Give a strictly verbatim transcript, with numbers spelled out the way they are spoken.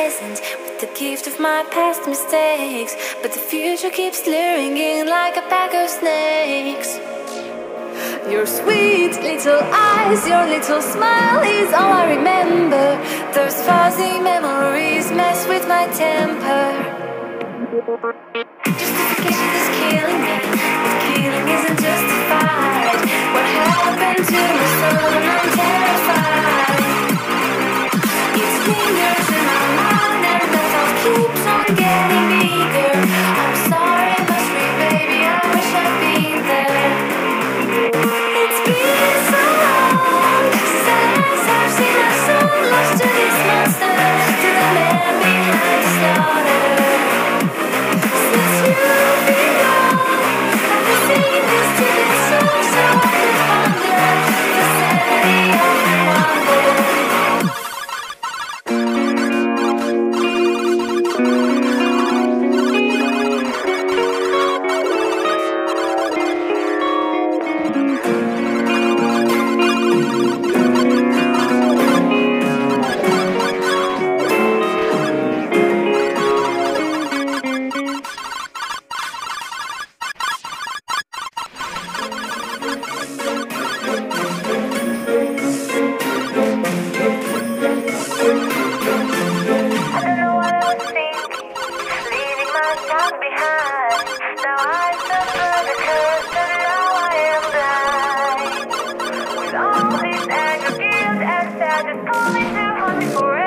present with the gift of my past mistakes, but the future keeps luring in like a pack of snakes. Your sweet little eyes, your little smile is all I remember. Those fuzzy memories mess with my temper. Justification is killing me, but killing isn't justified. What happened to my soul? I'm terrified. It lingers in my mind and the thought keeps on getting bigger. I'm sorry, must be, baby, I wish I'd been there. It's been so long since I've seen my soul lost to this monster, to the man behind the slaughter. Since you've been gone, I've been singing this to this song, so I can ponder the sanity of my wonder. For